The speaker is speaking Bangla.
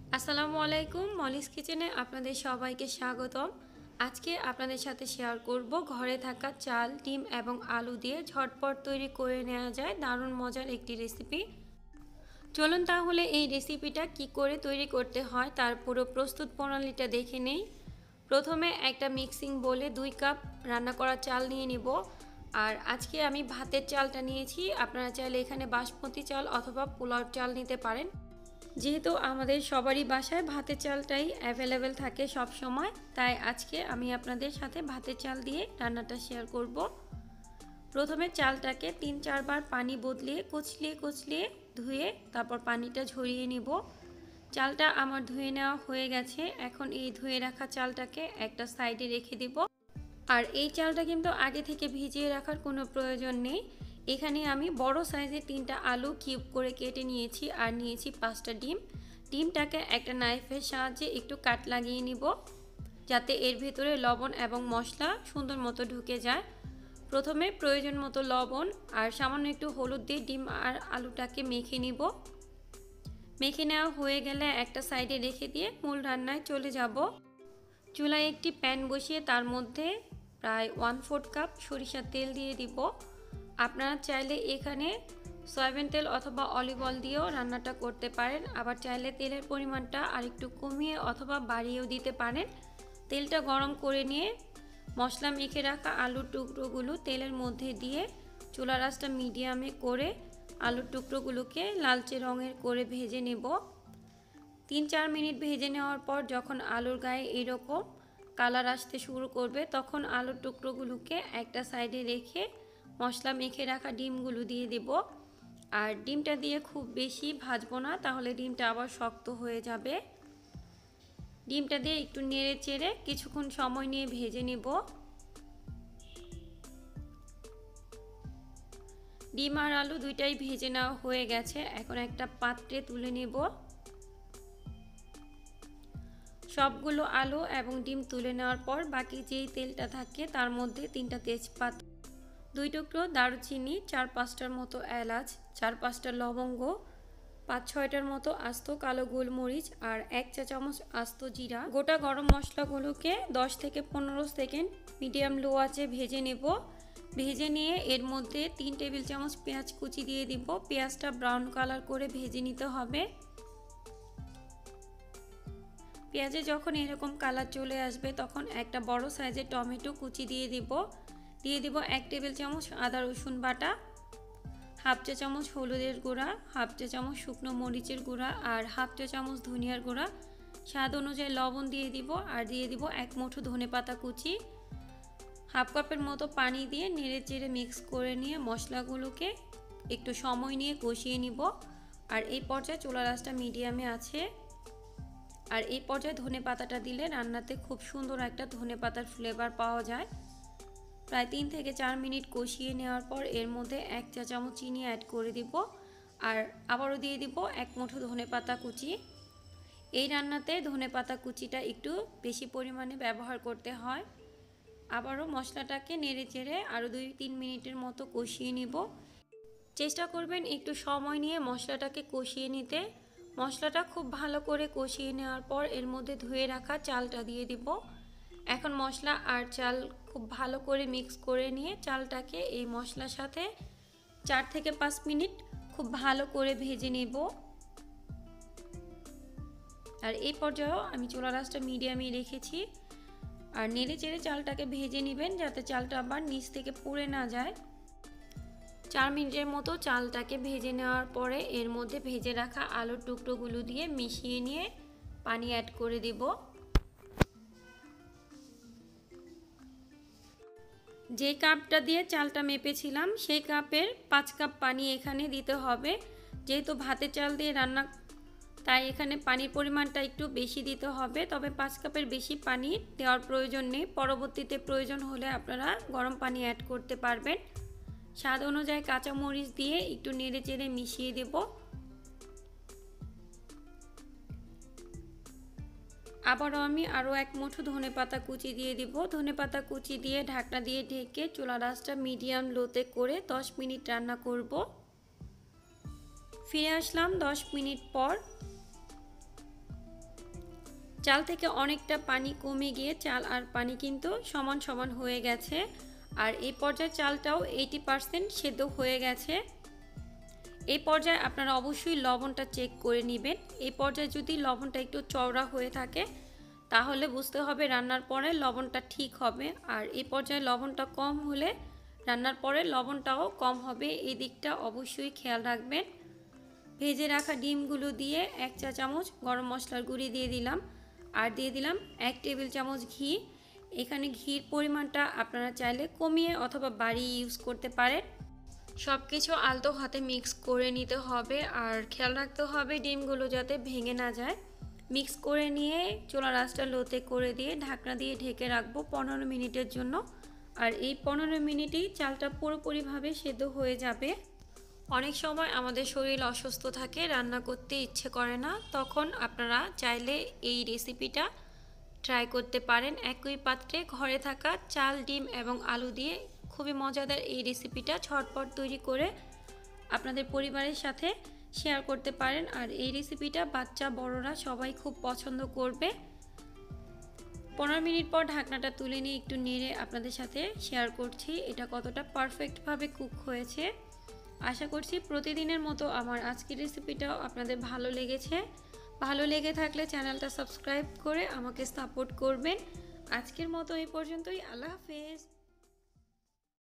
আসসালামু আলাইকুম, মলিস কিচেনে আপনাদের সবাইকে স্বাগতম। আজকে আপনাদের সাথে শেয়ার করব ঘরে থাকা চাল, ডিম এবং আলু দিয়ে ঝটপট তৈরি করে নেওয়া যায় দারুণ মজার একটি রেসিপি। চলুন তাহলে এই রেসিপিটা কি করে তৈরি করতে হয় তার পুরো প্রস্তুত প্রণালীটা দেখে নেই। প্রথমে একটা মিক্সিং বোলে 2 কাপ রান্না করা চাল নিয়ে নিব। আর আজকে আমি ভাতের চালটা নিয়েছি, আপনারা চাইলে এখানে বাসমতি চাল অথবা পোলাওর চাল নিতে পারেন। যেহেতু আমাদের সবারই বাসায় ভাতের চালটাই অ্যাভেলেবেল থাকে সব সময়, তাই আজকে আমি আপনাদের সাথে ভাতের চাল দিয়ে রান্নাটা শেয়ার করব। প্রথমে চালটাকে 3-4 বার পানি বদলিয়ে কুচলিয়ে ধুয়ে তারপর পানিটা ঝরিয়ে নিব। চালটা আমার ধুয়ে নেওয়া হয়ে গেছে। এখন এই ধুয়ে রাখা চালটাকে একটা সাইডে রেখে দিব। আর এই চালটা কিন্তু আগে থেকে ভিজিয়ে রাখার কোনো প্রয়োজন নেই। এখানে আমি বড় সাইজের 3টা আলু কিউব করে কেটে নিয়েছি আর নিয়েছি 5টা ডিম। ডিমটাকে একটা নাইফের সাহায্যে একটু কাট লাগিয়ে নিব, যাতে এর ভেতরে লবণ এবং মশলা সুন্দর মতো ঢুকে যায়। প্রথমে প্রয়োজন মতো লবণ আর সামান্য একটু হলুদ দিয়ে ডিম আর আলুটাকে মেখে নিব। মেখে নেওয়া হয়ে গেলে একটা সাইডে রেখে দিয়ে মূল রান্নায় চলে যাব। চুলায় একটি প্যান বসিয়ে তার মধ্যে প্রায় 1/4 কাপ সরিষার তেল দিয়ে দিব। আপনারা চাইলে এখানে সয়াবিন তেল অথবা অলিভ অয়েল দিয়েও রান্নাটা করতে পারেন, আবার চাইলে তেলের পরিমাণটা আরেকটু কমিয়ে অথবা বাড়িয়েও দিতে পারেন। তেলটা গরম করে নিয়ে মশলা মেখে রাখা আলুর টুকরোগুলো তেলের মধ্যে দিয়ে চুলার আঁচটা মিডিয়ামে করে আলুর টুকরোগুলোকে লালচে রঙের করে ভেজে নেব। 3-4 মিনিট ভেজে নেওয়ার পর যখন আলুর গায়ে এরকম কালার আসতে শুরু করবে, তখন আলুর টুকরোগুলোকে একটা সাইডে রেখে মশলা মেখে রাখা ডিমগুলো দিয়ে দেব। আর ডিমটা দিয়ে খুব বেশি ভাজবো না, তাহলে ডিমটা আবার শক্ত হয়ে যাবে। ডিমটা দিয়ে একটু নেড়ে চেড়ে কিছুক্ষণ সময় নিয়ে ভেজে নেব। ডিম আর আলু দুইটাই ভেজে নেওয়া হয়ে গেছে। এখন একটা পাত্রে তুলে নেব। সবগুলো আলু এবং ডিম তুলে নেওয়ার পর বাকি যেই তেলটা থাকে তার মধ্যে 3টা তেজপাতা, 2 টুকরো দারুচিনি, 4-5টার মতো এলাচ, 4-5টা লবঙ্গ, 5-6টার মতো আস্ত কালো গোলমরিচ আর 1 চা চামচ আস্ত জিরা। গোটা গরম মশলাগুলোকে 10 থেকে 15 সেকেন্ড মিডিয়াম লো আঁচে ভেজে নেব। ভেজে নিয়ে এর মধ্যে 3 টেবিল চামচ পেঁয়াজ কুচি দিয়ে দিব। পেঁয়াজটা ব্রাউন কালার করে ভেজে নিতে হবে। পেঁয়াজে যখন এরকম কালার চলে আসবে তখন একটা বড় সাইজের টমেটো কুচি দিয়ে দিব। 1 টেবিল চামচ আদা রসুন বাটা, 1/2 চা চামচ হলুদের গুঁড়া, 1/2 চা চামচ শুকনো মরিচের গুঁড়া আর 1/2 চা চামচ ধনিয়ার গুঁড়া। স্বাদ অনুযায়ী লবণ দিয়ে দিব আর দিয়ে দিব 1 মুঠো ধনেপাতা কুচি। 1/2 কাপের মতো পানি দিয়ে নেড়ে চেড়ে মিক্স করে নিয়ে মশলাগুলোকে একটু সময় নিয়ে কষিয়ে নিব। আর এই পর্যায়ে চুলার আঁচটা মিডিয়ামে আছে। আর এই পর্যায়ে ধনেপাতাটা দিলে রান্নাতে খুব সুন্দর একটা ধনেপাতার ফ্লেভার পাওয়া যায়। প্রায় 3 থেকে 4 মিনিট কষিয়ে নেওয়ার পর এর মধ্যে 1 চা চামচ চিনি অ্যাড করে দিব আর আবারও দিয়ে দিব 1 মুঠো ধনেপাতা কুচি। এই রান্নাতে ধনেপাতা কুচিটা একটু বেশি পরিমাণে ব্যবহার করতে হয়। আবারও মশলাটাকে নেড়ে চেড়ে আরও 2-3 মিনিটের মতো কষিয়ে নিব। চেষ্টা করবেন একটু সময় নিয়ে মশলাটাকে কষিয়ে নিতে। মশলাটা খুব ভালো করে কষিয়ে নেওয়ার পর এর মধ্যে ধুয়ে রাখা চালটা দিয়ে দিব। এখন মশলা আর চাল খুব ভালো করে মিক্স করে নিয়ে চালটাকে এই মশলার সাথে 4 থেকে 5 মিনিট খুব ভালো করে ভেজে নেব। আর এই পর্যায়েও আমি চুলার আঁচটা মিডিয়ামে রেখেছি। আর নেড়ে চেড়ে চালটাকে ভেজে নেবেন, যাতে চালটা আবার নিচ থেকে পুড়ে না যায়। 4 মিনিটের মতো চালটাকে ভেজে নেওয়ার পরে এর মধ্যে ভেজে রাখা আলুর টুকরোগুলো দিয়ে মিশিয়ে নিয়ে পানি অ্যাড করে দেব। যে কাপটা দিয়ে চালটা মেপেছিলাম সেই কাপের 5 কাপ পানি এখানে দিতে হবে। যেহেতু ভাতের চাল দিয়ে রান্না, তাই এখানে পানির পরিমাণটা একটু বেশি দিতে হবে। তবে 5 কাপের বেশি পানি দেওয়ার প্রয়োজন নেই, পরবর্তীতে প্রয়োজন হলে আপনারা গরম পানি অ্যাড করতে পারবেন। স্বাদ অনুযায়ী কাঁচামরিচ দিয়ে একটু নেড়ে চেড়ে মিশিয়ে দেব। আবারও আমি আরও 1 মুঠো ধনেপাতা কুচি দিয়ে দিব। ধনেপাতা কুচি দিয়ে ঢাকনা দিয়ে ঢেকে চুলার আঁচটা মিডিয়াম লোতে করে 10 মিনিট রান্না করব। ফিরে আসলাম 10 মিনিট পর। চাল থেকে অনেকটা পানি কমে গিয়ে চাল আর পানি কিন্তু সমান সমান হয়ে গেছে। আর এই পর্যায়ে চালটাও 80% সেদ্ধ হয়ে গেছে। এই পর্যায়ে আপনারা অবশ্যই লবণটা চেক করে নেবেন। এই পর্যায়ে যদি লবণটা একটু চওড়া হয়ে থাকে তাহলে বুঝতে হবে রান্নার পরে লবণটা ঠিক হবে। আর এই পর্যায়ে লবণটা কম হলে রান্নার পরে লবণটাও কম হবে, এই দিকটা অবশ্যই খেয়াল রাখবেন। ভেজে রাখা ডিমগুলো দিয়ে 1 চা চামচ গরম মশলার গুঁড়ি দিয়ে দিলাম, আর দিয়ে দিলাম 1 টেবিল চামচ ঘি। এখানে ঘির পরিমাণটা আপনারা চাইলে কমিয়ে অথবা বাড়িয়ে ইউজ করতে পারেন। সব কিছু আলতো হাতে মিক্স করে নিতে হবে, আর খেয়াল রাখতে হবে ডিমগুলো যাতে ভেঙে না যায়। মিক্স করে নিয়ে চুলার আঁচটা লোতে করে দিয়ে ঢাকনা দিয়ে ঢেকে রাখবো 15 মিনিটের জন্য। আর এই 15 মিনিটেই চালটা পুরোপুরিভাবে সেদ্ধ হয়ে যাবে। অনেক সময় আমাদের শরীর অসুস্থ থাকে, রান্না করতে ইচ্ছে করে না, তখন আপনারা চাইলে এই রেসিপিটা ট্রাই করতে পারেন। একই পাত্রে ঘরে থাকা চাল, ডিম এবং আলু দিয়ে খুবই মজাদার এই রেসিপিটা ঝটপট তৈরি করে আপনাদের পরিবারের সাথে শেয়ার করতে পারেন। আর এই রেসিপিটা বাচ্চা বড়রা সবাই খুব পছন্দ করবে। 15 মিনিট পর ঢাকনাটা তুলে নিয়ে একটু নেড়ে আপনাদের সাথে শেয়ার করছি এটা কতটা পারফেক্টভাবে কুক হয়েছে। আশা করছি প্রতিদিনের মতো আমার আজকের রেসিপিটাও আপনাদের ভালো লেগেছে। ভালো লেগে থাকলে চ্যানেলটা সাবস্ক্রাইব করে আমাকে সাপোর্ট করবেন। আজকের মতো এই পর্যন্তই। আল্লাহ হাফেজ।